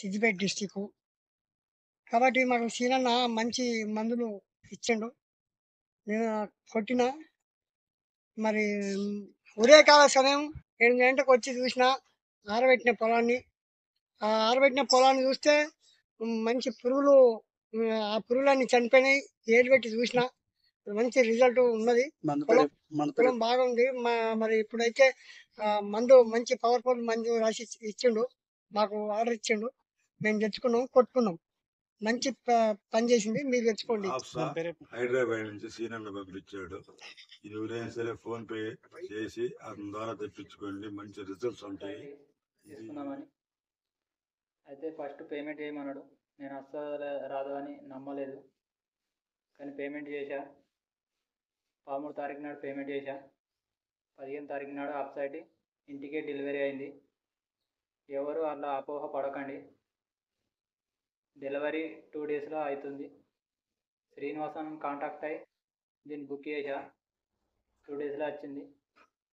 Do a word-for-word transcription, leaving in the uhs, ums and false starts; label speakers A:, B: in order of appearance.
A: సిద్దిపేట డిస్ట్రిక్కు. కాబట్టి మాకు సీనన్న మంచి మందులు ఇచ్చిండు. నేను కొట్టినా. మరి ఉదయకాల సమయం ఎనిమిది గంటలకొచ్చి చూసినా ఆరబెట్టిన పొలాన్ని. ఆ ఆరబెట్టిన పొలాన్ని చూస్తే హ్మ్, మంచి పురుగులు హ్మ్, ఆ పురుగులన్నీ చనిపోయినాయి. ఏలు పెట్టి చూసినా మంచి రిజల్ట్ ఉన్నది.
B: మందు పేరు
A: పొలం
B: మందు పేరు
A: పొలం బాగుంది. మా మరి ఇప్పుడైతే ఆహ్, మందు మంచి పవర్‌ఫుల్ మందు రాసి ఇచ్చి ఇచ్చిండు. మాకు ఆర్డర్ ఇచ్చిండు. మేము తెచ్చుకున్నాం, కొట్టుకున్నాం. మంచి ప పని చేసింది. మీరు తెచ్చుకోండి.
C: ఆప్సా
B: దాని పేరు
C: హైదరాబాద్ నుంచి సీనన్న పంపించాడు. ఇది ఎవరైనా సరే ఫోన్ పే చేసి అతని ద్వారా తెప్పించుకోండి, మంచి రిజల్ట్స్ ఉంటాయి.
D: తీసుకుందామని అయితే ఫస్ట్ పేమెంట్ చేయమన్నాడు. నేను అస్సలు రాదు అని నమ్మలేదు, కానీ పేమెంట్ చేశా. పదమూడు తారీఖు నాడు పేమెంట్ చేశా. పదిహేను తారీఖు నాడు ఆఫ్ సైట్ ఇంటికే డెలివరీ అయింది. ఎవరు అలా అపోహ పడకండి. డెలివరీ టూ డేస్లో అవుతుంది. శ్రీనివాసన్ కాంటాక్ట్ అయ్యి దీన్ని బుక్ చేశా. టూ డేస్లో వచ్చింది.